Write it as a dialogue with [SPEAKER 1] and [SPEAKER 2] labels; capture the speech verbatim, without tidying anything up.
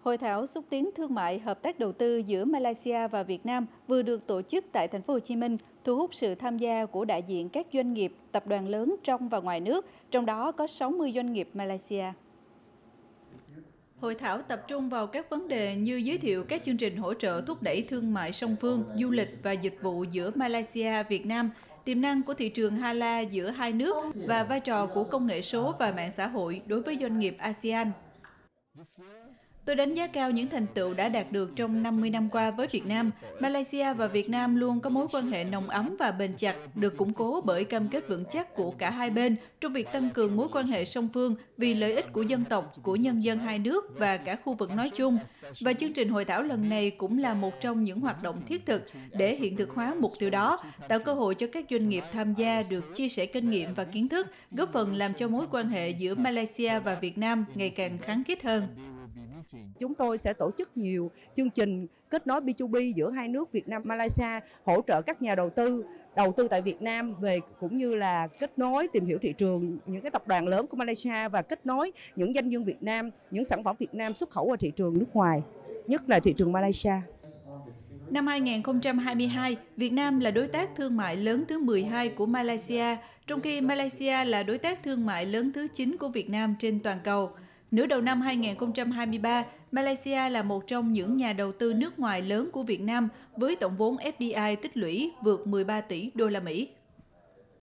[SPEAKER 1] Hội thảo xúc tiến thương mại hợp tác đầu tư giữa Malaysia và Việt Nam vừa được tổ chức tại thành phố Hồ Chí Minh, thu hút sự tham gia của đại diện các doanh nghiệp, tập đoàn lớn trong và ngoài nước, trong đó có sáu mươi doanh nghiệp Malaysia. Hội thảo tập trung vào các vấn đề như giới thiệu các chương trình hỗ trợ thúc đẩy thương mại song phương, du lịch và dịch vụ giữa Malaysia, Việt Nam, tiềm năng của thị trường Hà La giữa hai nước và vai trò của công nghệ số và mạng xã hội đối với doanh nghiệp a sê an. Tôi đánh giá cao những thành tựu đã đạt được trong năm mươi năm qua với Việt Nam. Malaysia và Việt Nam luôn có mối quan hệ nồng ấm và bền chặt, được củng cố bởi cam kết vững chắc của cả hai bên trong việc tăng cường mối quan hệ song phương vì lợi ích của dân tộc, của nhân dân hai nước và cả khu vực nói chung. Và chương trình hội thảo lần này cũng là một trong những hoạt động thiết thực để hiện thực hóa mục tiêu đó, tạo cơ hội cho các doanh nghiệp tham gia được chia sẻ kinh nghiệm và kiến thức, góp phần làm cho mối quan hệ giữa Malaysia và Việt Nam ngày càng khăng khít hơn.
[SPEAKER 2] Chúng tôi sẽ tổ chức nhiều chương trình kết nối bê hai bê giữa hai nước Việt Nam Malaysia, hỗ trợ các nhà đầu tư đầu tư tại Việt Nam về cũng như là kết nối tìm hiểu thị trường những cái tập đoàn lớn của Malaysia và kết nối những doanh nhân Việt Nam, những sản phẩm Việt Nam xuất khẩu vào thị trường nước ngoài, nhất là thị trường Malaysia.
[SPEAKER 1] Năm hai nghìn không trăm hai mươi hai, Việt Nam là đối tác thương mại lớn thứ mười hai của Malaysia, trong khi Malaysia là đối tác thương mại lớn thứ chín của Việt Nam trên toàn cầu. Nửa đầu năm hai nghìn không trăm hai mươi ba, Malaysia là một trong những nhà đầu tư nước ngoài lớn của Việt Nam với tổng vốn ép đê i tích lũy vượt mười ba tỷ đô la Mỹ.